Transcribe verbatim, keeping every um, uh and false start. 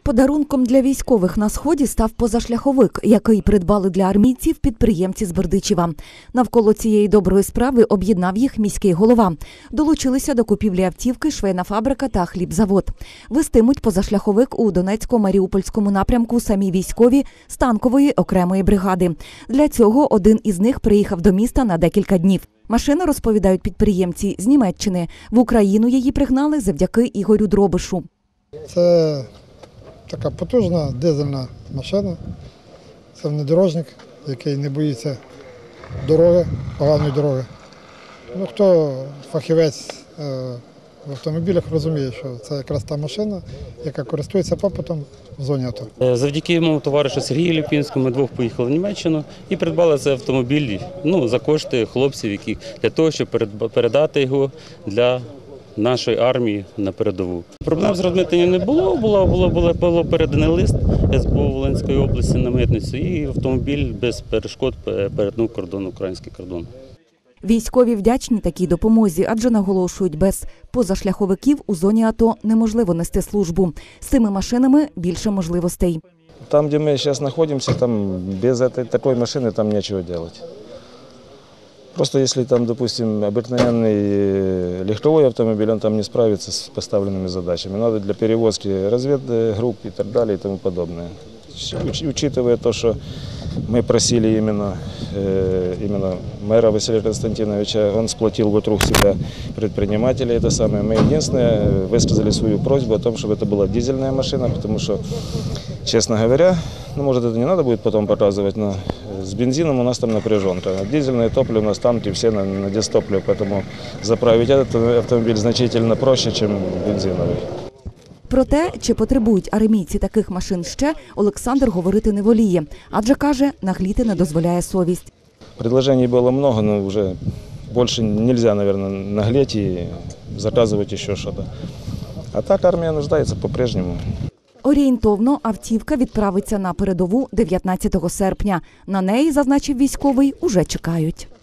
Подарунком для військових на Сході став позашляховик, який придбали для армійців підприємці з Бердичева. Навколо цієї доброї справи об'єднав їх міський голова. Долучилися до купівлі автівки швейна фабрика та хлібзавод. Вестимуть позашляховик у Донецько-Маріупольському напрямку самі військові з танкової окремої бригади. Для цього один із них приїхав до міста на декілька днів. Машина, розповідають підприємці, з Німеччини. В Україну її пригнали завдяки Ігорю Дробишу. Це така потужна дизельна машина. Це внедорожник, який не боїться дороги, поганої дороги. Ну, хто фахівець в автомобілях розуміє, що це якраз та машина, яка користується попитом в зоні АТО. Завдяки моєму товаришу Сергію Ліпінському ми двох поїхали в Німеччину і придбали цей автомобіль ну, за кошти хлопців, які, для того, щоб передати його для нашої армії на передову. Проблем з розмитненням не було, було, було, було, було переданий лист ес бе у Волинської області на митницю і автомобіль без перешкод перетнув кордон, український кордон. Військові вдячні такій допомозі, адже наголошують, без позашляховиків у зоні АТО неможливо нести службу. З цими машинами більше можливостей. Там, де ми зараз знаходимося, там без такої машини там нічого робити. Просто если там, допустим, обыкновенный легковой автомобиль, он там не справится с поставленными задачами. Надо для перевозки разведгрупп и так далее и тому подобное. Учитывая то, что мы просили именно, именно мэра Василия Константиновича, он сплотил вокруг себя предпринимателей, это самое. Мы единственное высказали свою просьбу о том, чтобы это была дизельная машина, потому что, честно говоря, ну, может, это не надо будет потом показывать, но с бензином у нас там напряженка. Дизельное топливо у нас танки все на, на дизтопливо, поэтому заправить этот автомобиль значительно проще, чем бензиновый. Про те, чи потребують армійці таких машин ще, Олександр говорити не воліє, адже, каже, нагліти не дозволяє совість. Предложений было много, но уже больше нельзя, наверное, наглеть и заказывать еще что-то. А так армия нуждается по-прежнему. Орієнтовно автівка відправиться на передову дев'ятнадцятого серпня. На неї, зазначив військовий, уже чекають.